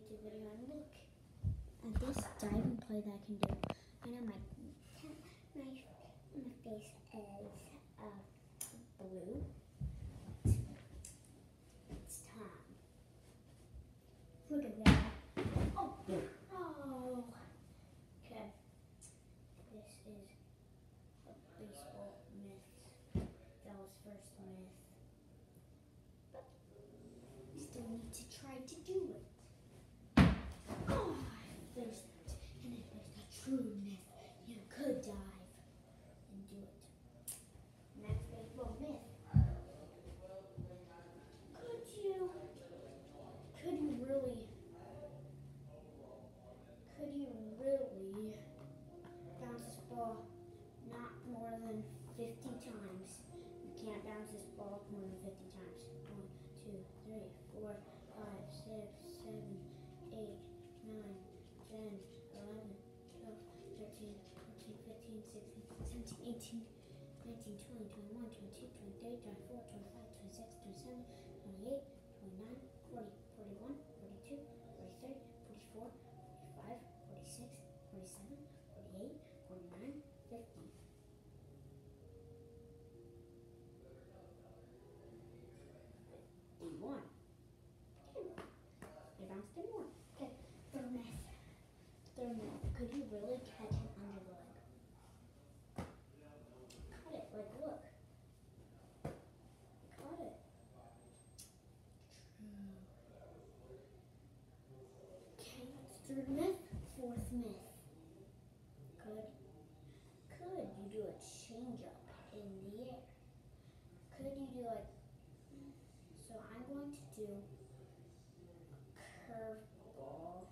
YouTube video and look at this diving play that I can do. I know my face is blue. It's time. Look at that. Oh. Okay. This is a baseball myth. That was first myth. But we still need to try to do it. Oh, there's that. And if there's a true myth, you could dive and do it. Next baseball myth. Could you really bounce this ball not more than 50 times? You can't bounce this ball more than 50 times. 1, 2, 3, 4, 5, 6, 7, 8, 9, 10, 11, 12, 13, 14, 15, 16, 17, 18, 19, 20, 21, 22, 23, 24, 25, 26, 27, 28, 29, 40, 41, 42, 43, 44, 45, 46, 47, 48, 49, 50. 51. You bounced in more. Okay, third myth. Could you really catch it under the leg? Caught it, like look. Caught it. Okay, that's third myth. Fourth myth. Could you do a change up in the air? Could you do like, so I'm going to do curveball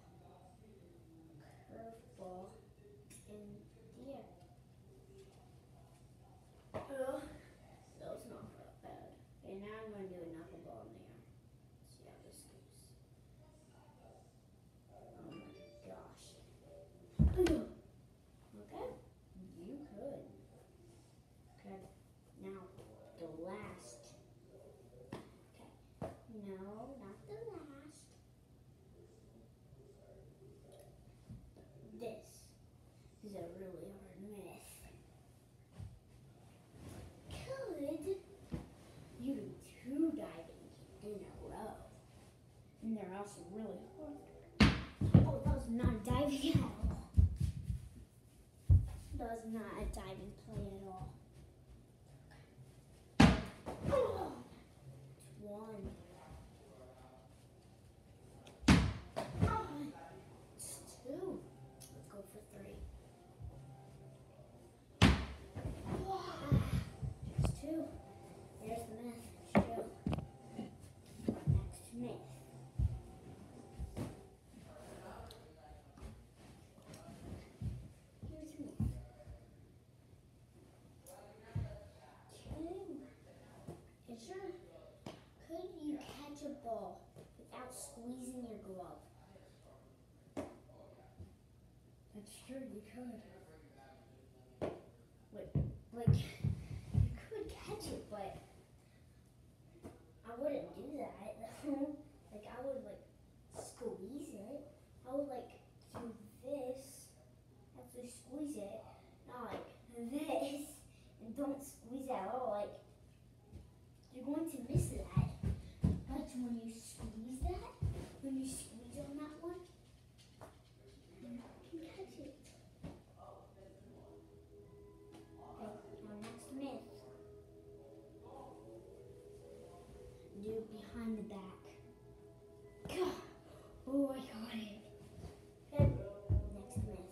in the air. That was not that bad. Okay, now I'm going to do a knuckleball in the air. See how this goes. Oh my gosh. Okay, you could. Okay, now the last. Okay, no, not the last. This is a really hard myth. Could you do 2 diving in a row? And they're also really hard. Oh, that was not diving at all. That was not a diving play at all. Oh, it's 1. Oh, it's 2. Let's go for 3. It's 2. There's the myth. 2. Next myth. Here's myth. Could you catch a ball without squeezing your glove? That's true, you could. Like, you could catch it, but I wouldn't do that. Like, I would, like, squeeze it. I would, like, do this, actually squeeze it, not like this, and don't squeeze at all. Like, you're going to miss that. But when you squeeze that, when you squeeze on that one, you can catch it. Okay, now next myth. Do it behind the back. Oh, I got it. Okay, next myth.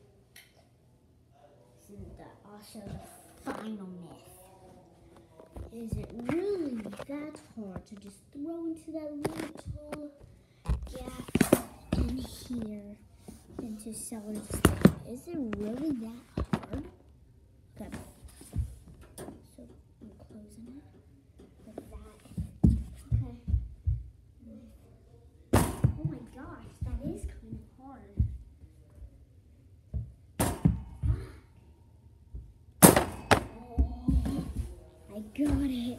This is also the final myth. Is it really that hard to just throw into that little gap in here and to sell it? Is it really that hard? Okay. So I'm closing it with that. Okay. Oh my gosh, that is kind of hard. I got it.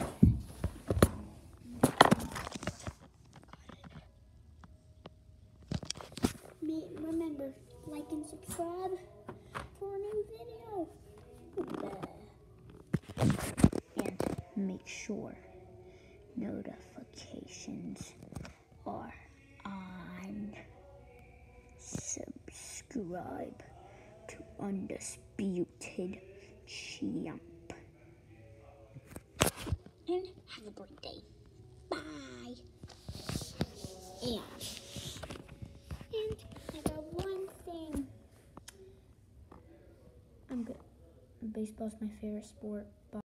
Remember, like and subscribe for a new video. And make sure notifications are on. Subscribe to Undisputed Champ. And have a great day. Bye. And I got one thing. I'm good. Baseball's my favorite sport.